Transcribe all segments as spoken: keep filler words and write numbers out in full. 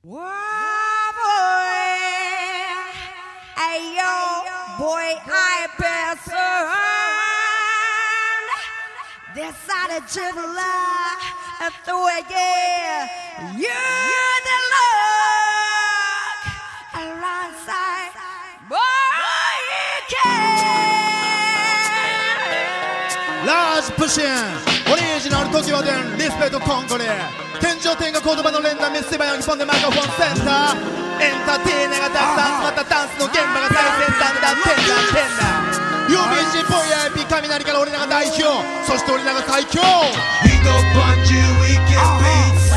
Wow, boy, hey yo, boy, I person. Decided to love through again. You're the look alongside, boy, you can. Large pushing. オリジナル時はでんリスペクトコンコリ天上天が言葉の連打見せ場よ日本でマイクロフォンセンターエンターテイナーがたくさん集まったダンスの現場が最先端だってんだってんだ ユービージー ボイ アイピー 雷から俺らが代表そして俺らが最強 We go punch you, we get beats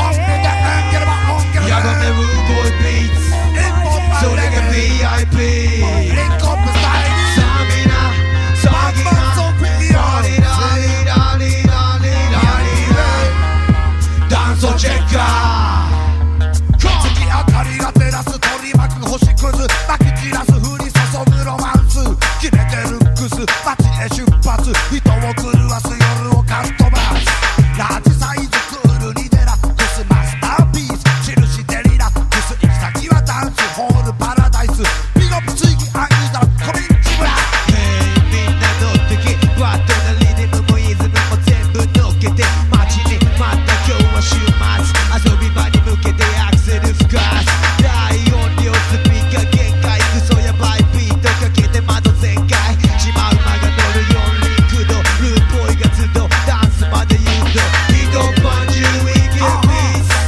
야간의 rude boy beatsそれが ブイアイピー サミナサギナラリラリラリラリラリダンスをチェッカー月明かりが照らす取り巻く星屑まき散らす降り注ぐロマンス決めてルックス街へ出発人を狂わす夜をカスタマイズラージサイズクールにデラックスマスターピース印でリラックス行き先はダンスホールパラダイスビゴップ追記アンユーザーコミンチブラみんな乗ってきワットなリズムもイズムも全部乗っけて街にまた今日は週末遊び場に向けてアクセル吹かす大音量スピーカー限界クソやばいビートかけて窓全開シマウマが乗るよんリンクドルーボーイが集うダンスまで誘導ヒドパンジュウィーゲーピース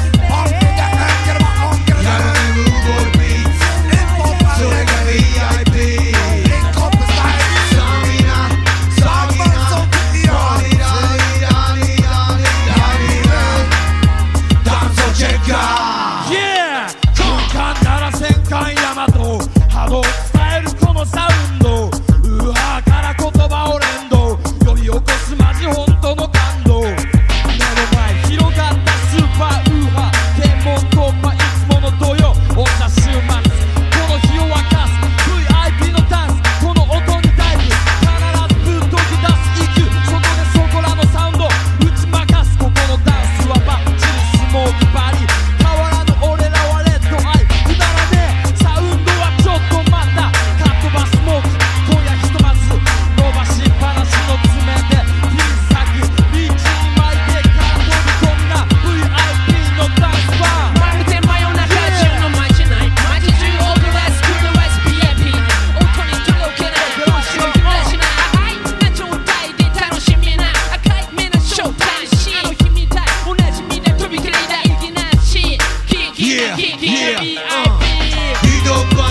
やがねルーボーイビーツそれが ブイアイピーサミナサギナラリラリラリラリラリダンスをチェッカー Yeah! 空間なら戦艦ヤマト波動伝えるこのサウンドウーハーから言葉を連動呼び起こすマジ本当の感動目の前広がったスーパーウーハー天文突破いつもの土曜オンザ週末この日を沸かす ブイアイピー のダンスこの音にダイブ必ずぶっとき出す イーキュー 外でそこらのサウンド打ち負かすここのダンスはバッチリスモーキバリ変わらぬ俺らはレッドアイくだらねえサウンドはちょっと待ったカットバスモーク今夜ひとまず伸ばしっぱなしの爪でピン先リーチに巻いてから飛び込んだ ブイアイピー のダンスバーまるで真夜中中の街内街中オートライスクルワイス ブイアイピー 音に届けないどうしようもないしなハイな状態で楽しみな赤い目のショータイムシーンあの日みたい同じみたい飛び切り大きなシーンキーキーキーキー ブイアイピーヒドパ